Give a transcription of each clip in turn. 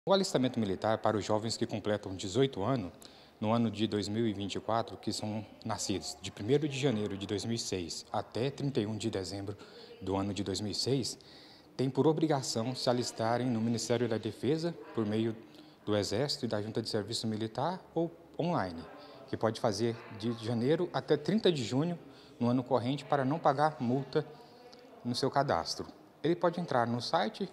O alistamento militar para os jovens que completam 18 anos, no ano de 2024, que são nascidos de 1º de janeiro de 2006 até 31 de dezembro do ano de 2006, tem por obrigação se alistarem no Ministério da Defesa por meio do Exército e da Junta de Serviço Militar ou online, que pode fazer de janeiro até 30 de junho no ano corrente para não pagar multa no seu cadastro. Ele pode entrar no site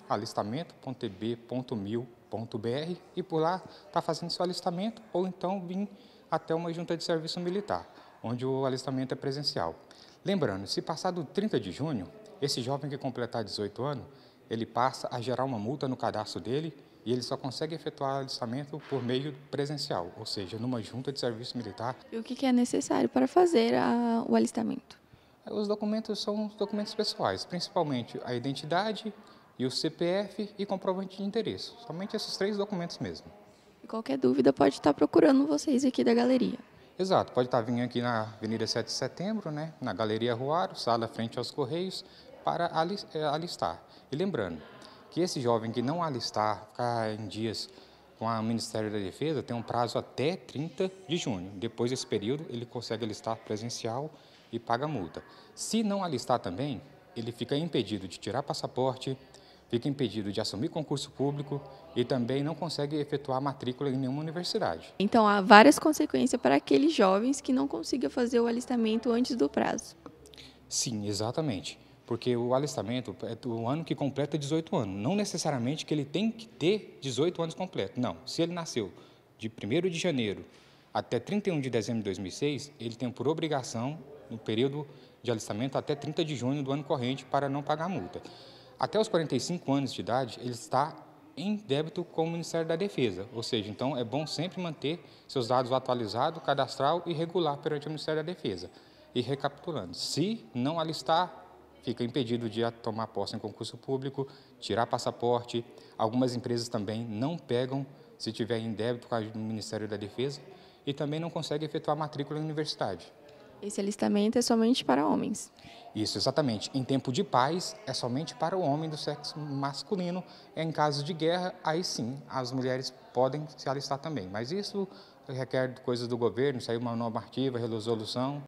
alistamento.tb.mil.br e por lá está fazendo seu alistamento ou então vir até uma junta de serviço militar, onde o alistamento é presencial. Lembrando, se passar do 30 de junho, esse jovem que completar 18 anos, ele passa a gerar uma multa no cadastro dele e ele só consegue efetuar o alistamento por meio presencial, ou seja, numa junta de serviço militar. E o que é necessário para fazer o alistamento? Os documentos são os documentos pessoais, principalmente a identidade e o CPF e comprovante de endereço. Somente esses 3 documentos mesmo. E qualquer dúvida pode estar procurando vocês aqui da galeria. Exato, pode estar vindo aqui na Avenida 7 de Setembro, né, na Galeria Ruaro, sala frente aos Correios, para alistar. E lembrando que esse jovem que não alistar, ficar em dias com o Ministério da Defesa, tem um prazo até 30 de junho. Depois desse período, ele consegue alistar presencial e paga a multa. Se não alistar também, ele fica impedido de tirar passaporte, fica impedido de assumir concurso público e também não consegue efetuar matrícula em nenhuma universidade. Então, há várias consequências para aqueles jovens que não consigam fazer o alistamento antes do prazo. Sim, exatamente. Porque o alistamento é do ano que completa 18 anos. Não necessariamente que ele tem que ter 18 anos completos. Não. Se ele nasceu de 1º de janeiro até 31 de dezembro de 2006, ele tem por obrigação, no período de alistamento, até 30 de junho do ano corrente, para não pagar multa. Até os 45 anos de idade, ele está em débito com o Ministério da Defesa. Ou seja, então é bom sempre manter seus dados atualizados, cadastral e regular perante o Ministério da Defesa. E recapitulando, se não alistar, fica impedido de tomar posse em concurso público, tirar passaporte. Algumas empresas também não pegam se tiver em débito com o Ministério da Defesa e também não consegue efetuar matrícula em universidade. Esse alistamento é somente para homens. Isso, exatamente. Em tempo de paz, é somente para o homem do sexo masculino. Em caso de guerra, aí sim, as mulheres podem se alistar também. Mas isso requer coisas do governo, sair uma normativa, resolução.